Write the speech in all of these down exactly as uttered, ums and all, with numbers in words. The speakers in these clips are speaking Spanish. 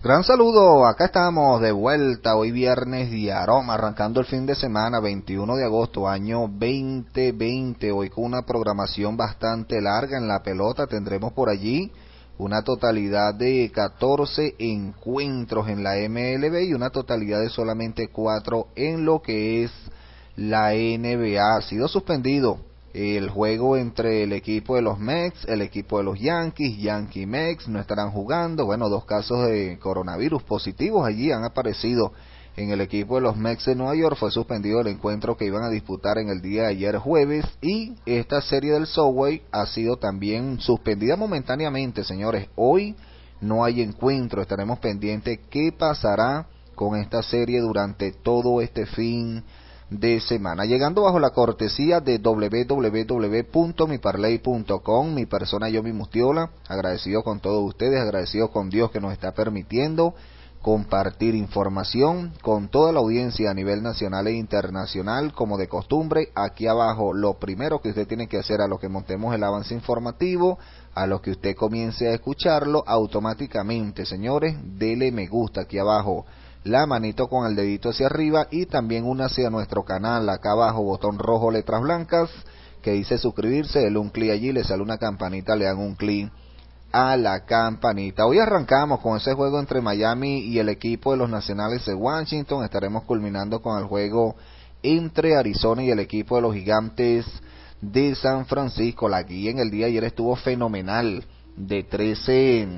Gran saludo, acá estamos de vuelta hoy viernes de aroma, arrancando el fin de semana, veintiuno de agosto, año veinte veinte, hoy con una programación bastante larga en la pelota. Tendremos por allí una totalidad de catorce encuentros en la M L B y una totalidad de solamente cuatro en lo que es la N B A. Ha sido suspendido el juego entre el equipo de los Mets, el equipo de los Yankees, Yankee Mets, no estarán jugando. Bueno, dos casos de coronavirus positivos allí han aparecido en el equipo de los Mets de Nueva York. Fue suspendido el encuentro que iban a disputar en el día de ayer jueves, y esta serie del Subway ha sido también suspendida momentáneamente, señores. Hoy no hay encuentro, estaremos pendientes qué pasará con esta serie durante todo este fin de semana. Llegando bajo la cortesía de doble u doble u doble u punto mi parlay punto com, mi persona Yomi Mustiola, agradecido con todos ustedes, agradecido con Dios que nos está permitiendo compartir información con toda la audiencia a nivel nacional e internacional. Como de costumbre, aquí abajo lo primero que usted tiene que hacer a lo que montemos el avance informativo, a lo que usted comience a escucharlo, automáticamente, señores, dele me gusta aquí abajo, la manito con el dedito hacia arriba, y también únase a nuestro canal, acá abajo botón rojo, letras blancas, que dice suscribirse, dele un clic allí, le sale una campanita, le dan un clic a la campanita. Hoy arrancamos con ese juego entre Miami y el equipo de los Nacionales de Washington. Estaremos culminando con el juego entre Arizona y el equipo de los Gigantes de San Francisco. La guía en el día de ayer estuvo fenomenal, de trece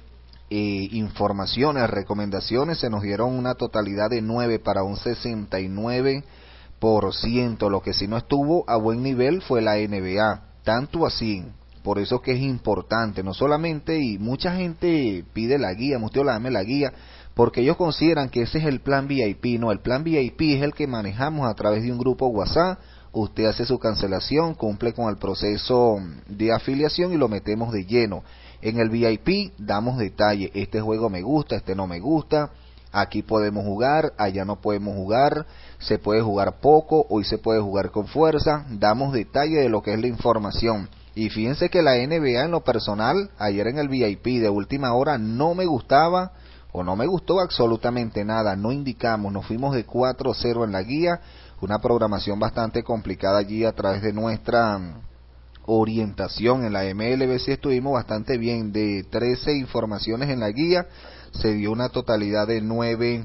Eh, informaciones, recomendaciones, se nos dieron una totalidad de nueve para un sesenta y nueve por ciento. Lo que sí no estuvo a buen nivel fue la N B A, tanto así, por eso que es importante, no solamente, y mucha gente pide la guía, Mustiola, dame la guía, porque ellos consideran que ese es el plan V I P. No, el plan V I P es el que manejamos a través de un grupo WhatsApp. Usted hace su cancelación, cumple con el proceso de afiliación y lo metemos de lleno. En el V I P damos detalle, este juego me gusta, este no me gusta, aquí podemos jugar, allá no podemos jugar, se puede jugar poco, hoy se puede jugar con fuerza, damos detalle de lo que es la información. Y fíjense que la N B A en lo personal, ayer en el V I P de última hora no me gustaba, o no me gustó absolutamente nada, no indicamos, nos fuimos de cuatro cero en la guía, una programación bastante complicada allí a través de nuestra orientación. En la M L B sí estuvimos bastante bien, de trece informaciones en la guía, se dio una totalidad de nueve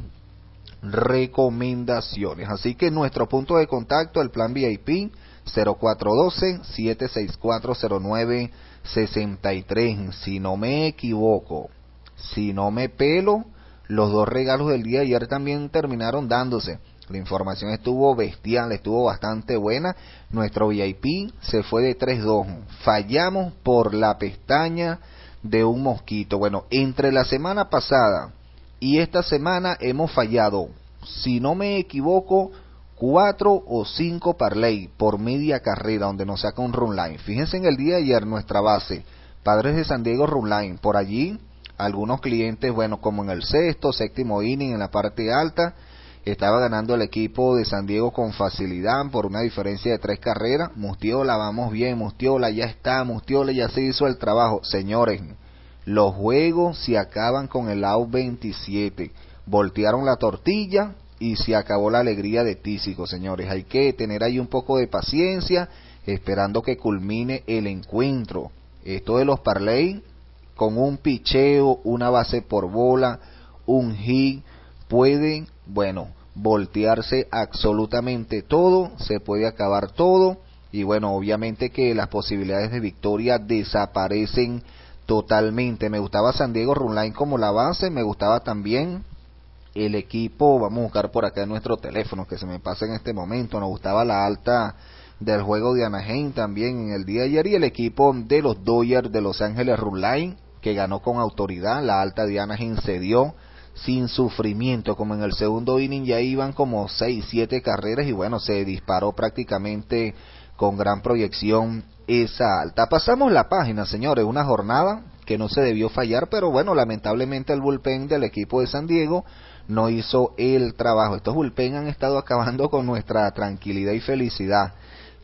recomendaciones. Así que nuestro punto de contacto, el plan V I P, cero cuatro uno dos, siete seis cuatro, cero nueve seis tres, si no me equivoco, si no me pelo, los dos regalos del día de ayer también terminaron dándose. La información estuvo bestial, estuvo bastante buena. Nuestro V I P se fue de tres dos. Fallamos por la pestaña de un mosquito. Bueno, entre la semana pasada y esta semana hemos fallado, si no me equivoco, cuatro o cinco parlay por media carrera, donde nos saca un run line. Fíjense en el día de ayer nuestra base, Padres de San Diego run line. Por allí, algunos clientes, bueno, como en el sexto, séptimo inning, en la parte alta, estaba ganando el equipo de San Diego con facilidad por una diferencia de tres carreras. Mustiola, vamos bien, Mustiola, ya está, Mustiola, ya se hizo el trabajo. Señores, los juegos se acaban con el out veintisiete. Voltearon la tortilla y se acabó la alegría de Tísico, señores. Hay que tener ahí un poco de paciencia, esperando que culmine el encuentro. Esto de los parlay, con un picheo, una base por bola, un hit, pueden, bueno, voltearse absolutamente todo, se puede acabar todo, y bueno, obviamente que las posibilidades de victoria desaparecen totalmente. Me gustaba San Diego Runline como la base, me gustaba también el equipo, vamos a buscar por acá en nuestro teléfono que se me pasa en este momento, nos gustaba la alta del juego de Anaheim también en el día de ayer, y el equipo de los Dodgers de Los Ángeles Runline, que ganó con autoridad. La alta de Anaheim se dio sin sufrimiento, como en el segundo inning ya iban como seis, siete carreras, y bueno, se disparó prácticamente con gran proyección esa alta. Pasamos la página, señores, una jornada que no se debió fallar, pero bueno, lamentablemente el bullpen del equipo de San Diego no hizo el trabajo. Estos bullpen han estado acabando con nuestra tranquilidad y felicidad.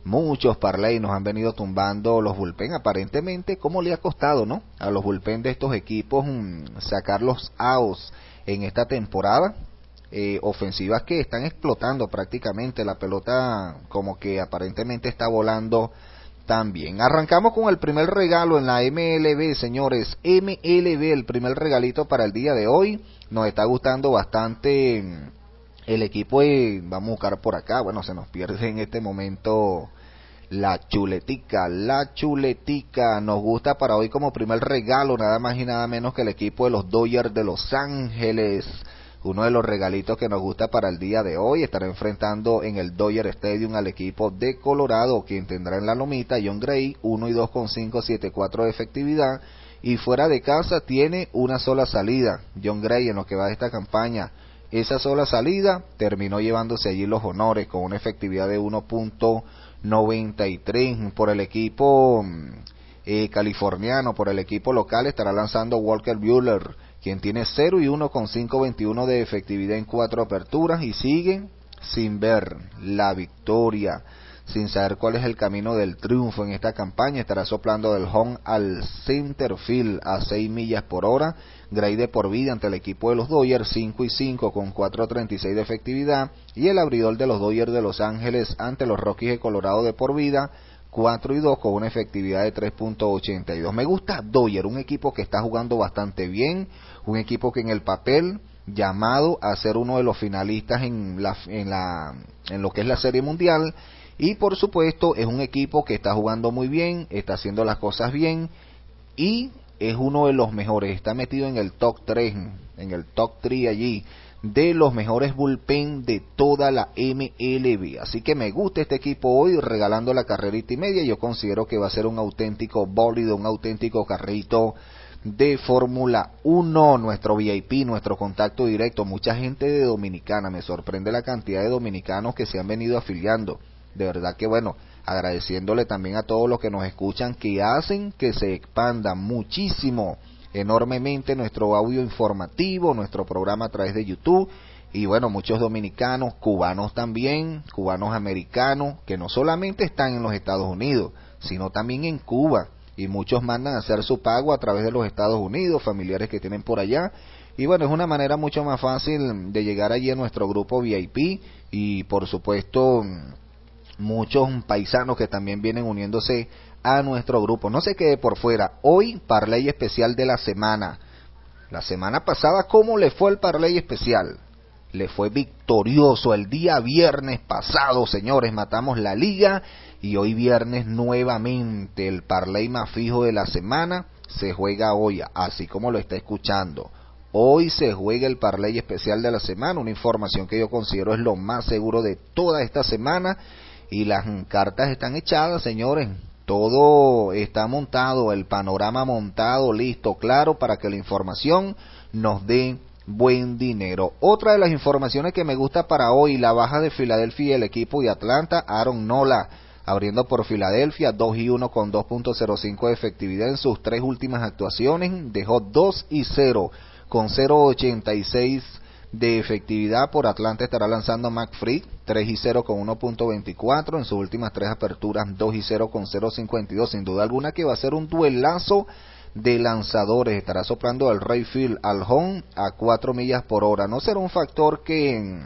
muchos parlay nos han venido tumbando los bullpen. Aparentemente, ¿cómo le ha costado, no? A los bullpen de estos equipos mmm, sacar los outs en esta temporada. Eh, ofensivas que están explotando prácticamente, la pelota como que aparentemente está volando también. Arrancamos con el primer regalo en la M L B, señores. M L B, el primer regalito para el día de hoy. Nos está gustando bastante el equipo de, vamos a buscar por acá, bueno, se nos pierde en este momento la chuletica, la chuletica. Nos gusta para hoy como primer regalo nada más y nada menos que el equipo de los Dodgers de Los Ángeles. Uno de los regalitos que nos gusta para el día de hoy. Estará enfrentando en el Dodger Stadium al equipo de Colorado, quien tendrá en la lomita Jon Gray, uno y dos con cinco siete cuatro de efectividad, y fuera de casa tiene una sola salida. Jon Gray, en lo que va de esta campaña, esa sola salida terminó llevándose allí los honores con una efectividad de uno punto noventa y tres. Por el equipo eh, californiano, por el equipo local, estará lanzando Walker Buehler, quien tiene cero y uno con cinco veintiuno de efectividad en cuatro aperturas, y sigue sin ver la victoria, sin saber cuál es el camino del triunfo en esta campaña. Estará soplando del home al center field a seis millas por hora. Gray de por vida ante el equipo de los Dodgers, cinco y cinco con cuatro treinta y seis de efectividad, y el abridor de los Dodgers de Los Ángeles ante los Rockies de Colorado de por vida, cuatro y dos con una efectividad de tres punto ochenta y dos. Me gusta Dodgers, un equipo que está jugando bastante bien, un equipo que en el papel llamado a ser uno de los finalistas en la en la en lo que es la Serie Mundial, y por supuesto es un equipo que está jugando muy bien, está haciendo las cosas bien y es uno de los mejores, está metido en el top tres, en el top tres allí de los mejores bullpen de toda la M L B. Así que me gusta este equipo hoy, regalando la carrerita y media. Yo considero que va a ser un auténtico bólido, un auténtico carrito de Fórmula uno. Nuestro V I P, nuestro contacto directo, mucha gente de Dominicana. Me sorprende la cantidad de dominicanos que se han venido afiliando. De verdad que bueno, agradeciéndole también a todos los que nos escuchan, que hacen que se expanda muchísimo, enormemente, nuestro audio informativo, nuestro programa a través de YouTube. Y bueno, muchos dominicanos, cubanos también, cubanos americanos, que no solamente están en los Estados Unidos, sino también en Cuba, y muchos mandan a hacer su pago a través de los Estados Unidos, familiares que tienen por allá. Y bueno, es una manera mucho más fácil de llegar allí a nuestro grupo V I P, y por supuesto muchos paisanos que también vienen uniéndose a nuestro grupo. No se quede por fuera, hoy parlay especial de la semana. La semana pasada, ¿cómo le fue el parlay especial? Le fue victorioso el día viernes pasado, señores, matamos la liga, y hoy viernes nuevamente el parlay más fijo de la semana se juega hoy, así como lo está escuchando. Hoy se juega el parlay especial de la semana, una información que yo considero es lo más seguro de toda esta semana, y las cartas están echadas, señores. Todo está montado, el panorama montado, listo, claro, para que la información nos dé buen dinero. Otra de las informaciones que me gusta para hoy, la baja de Filadelfia y el equipo de Atlanta. Aaron Nola, abriendo por Filadelfia, dos y uno con dos punto cero cinco de efectividad en sus tres últimas actuaciones. Dejó dos y cero con cero punto ochenta y seis de efectividad. Por Atlanta estará lanzando Max Fried, tres y cero con uno punto veinticuatro en sus últimas tres aperturas, dos y cero con cero punto cincuenta y dos. Sin duda alguna que va a ser un duelazo de lanzadores. Estará soplando el Rayfield al home a cuatro millas por hora. No será un factor que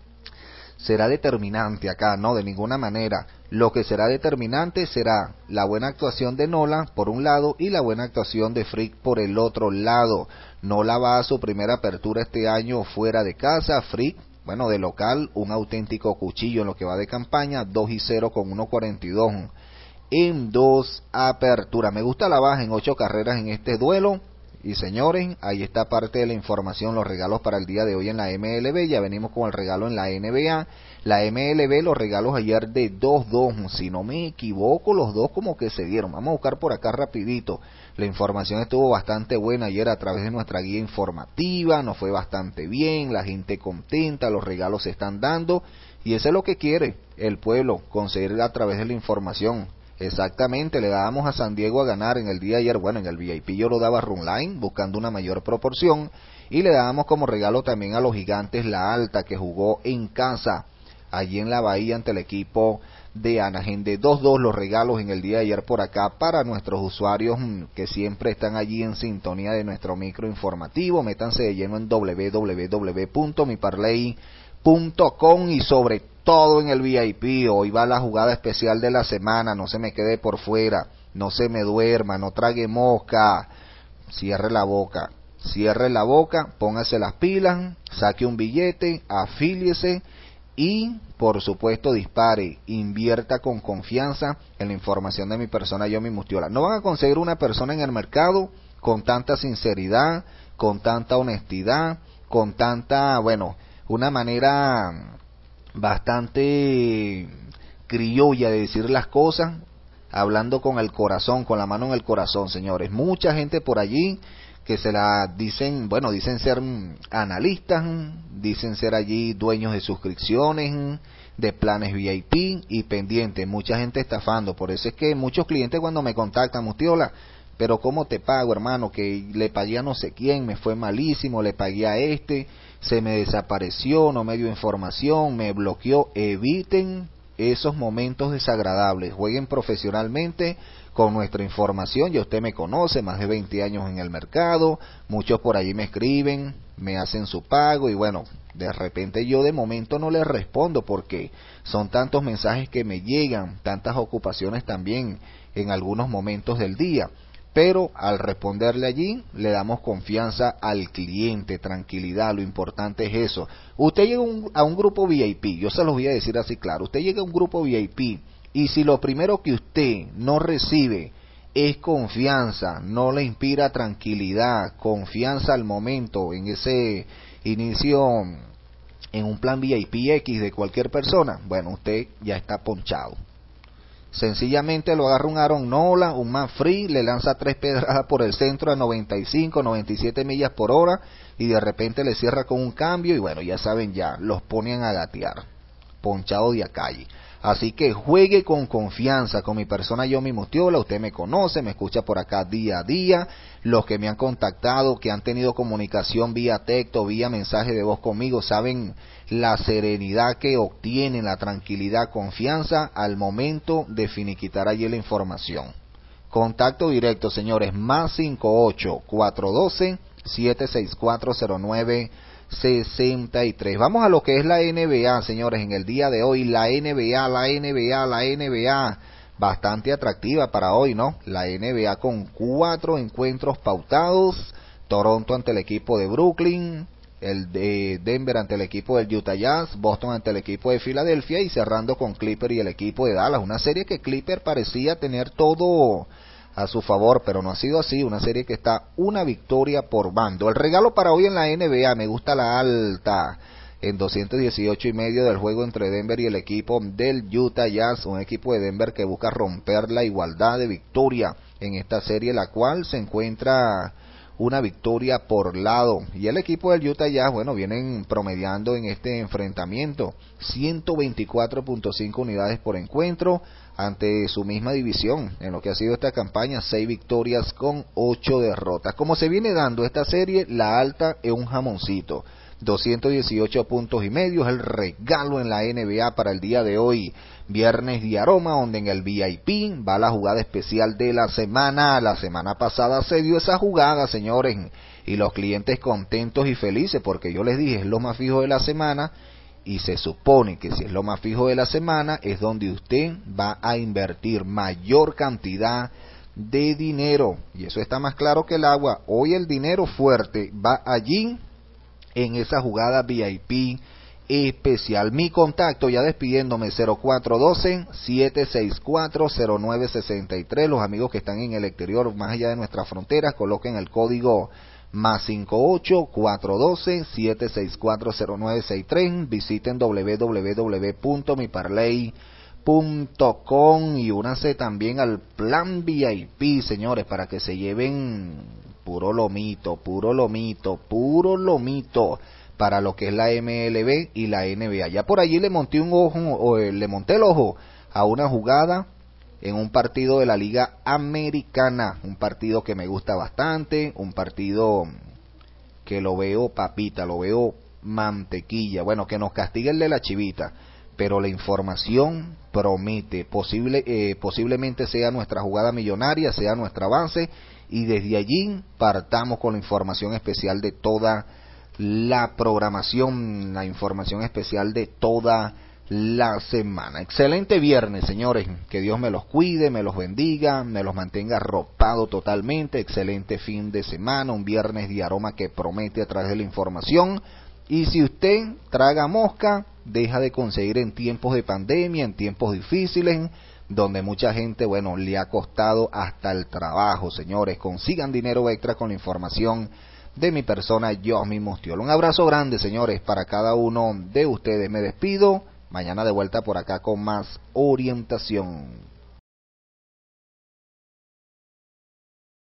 será determinante acá, no, de ninguna manera. Lo que será determinante será la buena actuación de Nola por un lado y la buena actuación de Fried por el otro lado. Nola va a su primera apertura este año fuera de casa. Fried, bueno, de local, un auténtico cuchillo en lo que va de campaña, dos y cero con uno cuarenta y dos en dos aperturas. Me gusta la baja en ocho carreras en este duelo. Y señores, ahí está parte de la información, los regalos para el día de hoy en la M L B. Ya venimos con el regalo en la N B A. La M L B, los regalos ayer de dos dos, si no me equivoco, los dos como que se dieron. Vamos a buscar por acá rapidito. La información estuvo bastante buena ayer a través de nuestra guía informativa, nos fue bastante bien, la gente contenta, los regalos se están dando, y eso es lo que quiere el pueblo, conseguir a través de la información. Exactamente, le dábamos a San Diego a ganar en el día de ayer. Bueno, en el V I P yo lo daba run line, buscando una mayor proporción, y le dábamos como regalo también a los Gigantes la alta, que jugó en casa allí en la Bahía ante el equipo de Anaheim. De dos dos los regalos en el día de ayer por acá para nuestros usuarios mmm, que siempre están allí en sintonía de nuestro micro informativo. Métanse de lleno en doble u doble u doble u punto mi parlay punto com y sobre todo en el V I P. Hoy va la jugada especial de la semana, no se me quede por fuera, no se me duerma, no trague mosca, cierre la boca, cierre la boca, póngase las pilas, saque un billete, afíliese y por supuesto dispare, invierta con confianza en la información de mi persona Yomi Mustiola. No van a conseguir una persona en el mercado con tanta sinceridad, con tanta honestidad, con tanta, bueno, una manera bastante criolla de decir las cosas, hablando con el corazón, con la mano en el corazón, señores. Mucha gente por allí que se la dicen, bueno, dicen ser analistas, dicen ser allí dueños de suscripciones, de planes V I P y pendientes, mucha gente estafando. Por eso es que muchos clientes cuando me contactan, Mustiola, pero ¿cómo te pago, hermano? Que le pagué a no sé quién, me fue malísimo, le pagué a este, se me desapareció, no me dio información, me bloqueó. Eviten esos momentos desagradables, jueguen profesionalmente con nuestra información. Ya usted me conoce, más de veinte años en el mercado, muchos por allí me escriben, me hacen su pago y bueno, de repente yo de momento no les respondo porque son tantos mensajes que me llegan, tantas ocupaciones también en algunos momentos del día. Pero al responderle allí, le damos confianza al cliente, tranquilidad, lo importante es eso. Usted llega un, a un grupo V I P, yo se los voy a decir así claro, usted llega a un grupo V I P y si lo primero que usted no recibe es confianza, no le inspira tranquilidad, confianza al momento en ese inicio en un plan V I P X de cualquier persona, bueno, usted ya está ponchado. Sencillamente lo agarra un Aaron Nola, un man free, le lanza tres pedradas por el centro a noventa y cinco, noventa y siete millas por hora y de repente le cierra con un cambio y bueno, ya saben ya, los ponen a gatear, ponchado de a calle. Así que juegue con confianza con mi persona Yomi Mustiola, usted me conoce, me escucha por acá día a día, los que me han contactado, que han tenido comunicación vía texto, vía mensaje de voz conmigo, saben la serenidad que obtienen, la tranquilidad, confianza al momento de finiquitar allí la información. Contacto directo, señores, más cinco ocho, cuatro uno dos, siete seis cuatro, cero nueve sesenta y tres. Vamos a lo que es la N B A, señores, en el día de hoy, la N B A, la N B A, la N B A, bastante atractiva para hoy, ¿no? La N B A con cuatro encuentros pautados, Toronto ante el equipo de Brooklyn, el de Denver ante el equipo del Utah Jazz, Boston ante el equipo de Filadelfia y cerrando con Clipper y el equipo de Dallas, una serie que Clipper parecía tener todo a su favor, pero no ha sido así, una serie que está una victoria por bando. El regalo para hoy en la N B A, me gusta la alta en doscientos dieciocho y medio del juego entre Denver y el equipo del Utah Jazz, un equipo de Denver que busca romper la igualdad de victoria en esta serie, la cual se encuentra una victoria por lado, y el equipo del Utah Jazz, bueno, vienen promediando en este enfrentamiento ciento veinticuatro punto cinco unidades por encuentro ante su misma división, en lo que ha sido esta campaña, seis victorias con ocho derrotas. Como se viene dando esta serie, la alta es un jamoncito, doscientos dieciocho puntos y medio, es el regalo en la N B A para el día de hoy, viernes de aroma, donde en el V I P va la jugada especial de la semana. La semana pasada se dio esa jugada, señores, y los clientes contentos y felices, porque yo les dije, es lo más fijo de la semana, y se supone que si es lo más fijo de la semana, es donde usted va a invertir mayor cantidad de dinero, y eso está más claro que el agua. Hoy el dinero fuerte va allí, en esa jugada V I P especial. Mi contacto, ya despidiéndome, cero cuatro uno dos, siete seis cuatro, cero nueve seis tres. Los amigos que están en el exterior, más allá de nuestras fronteras, coloquen el código más cinco ocho, cuatro uno dos, siete seis cuatro, cero nueve seis tres. Visiten doble u doble u doble u punto mi parlay punto com y únanse también al plan V I P, señores, para que se lleven puro lomito, puro lomito, puro lomito para lo que es la M L B y la N B A. Ya por allí le monté un ojo, o le monté el ojo a una jugada en un partido de la Liga Americana, un partido que me gusta bastante, un partido que lo veo papita, lo veo mantequilla, bueno, que nos castigue el de la chivita, pero la información promete, posible, eh, posiblemente sea nuestra jugada millonaria, sea nuestro avance, y desde allí partamos con la información especial de toda la programación, la información especial de toda la semana. Excelente viernes, señores, que Dios me los cuide, me los bendiga, me los mantenga arropado totalmente. Excelente fin de semana, un viernes de aroma que promete a través de la información. Y si usted traga mosca, deja de conseguir en tiempos de pandemia, en tiempos difíciles, donde mucha gente, bueno, le ha costado hasta el trabajo, señores. Consigan dinero extra con la información de mi persona, Yosmi Mustiola. Un abrazo grande, señores, para cada uno de ustedes. Me despido. Mañana de vuelta por acá con más orientación.